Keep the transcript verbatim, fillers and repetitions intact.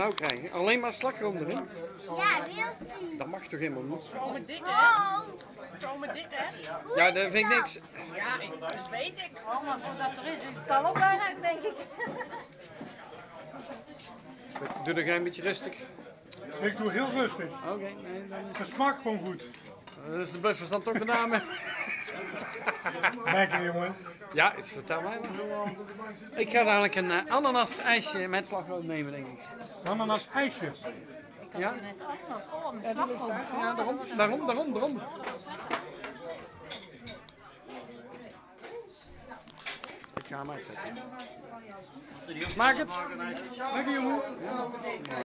Nou krijg je alleen maar slagroom erin. Ja, heel Dat mag toch helemaal niet? Komen dik, hè? Komen dik, hè? Ja, dat vind ik niks. Ja, ik, dat weet ik. Oh, maar voordat er is, is het al op bijna, denk ik. Doe er een beetje rustig. Ik doe heel rustig. Oké, okay, nee, dan is Het smaakt gewoon goed. dat is de busverstand toch gedaan, hè? Lekker jongen. Ja, iets vertel mij maar. Ik ga dadelijk een uh, ananas-ijsje met slagroom nemen, denk ik. Ananas ijsje. Ik had Ja? u net anders. Oh, met Ja, die slagroom. ligt daar. Ja, daarom, daarom, daarom, daarom. Ik ga hem uitzetten. Smaakt het? Lekker jongen.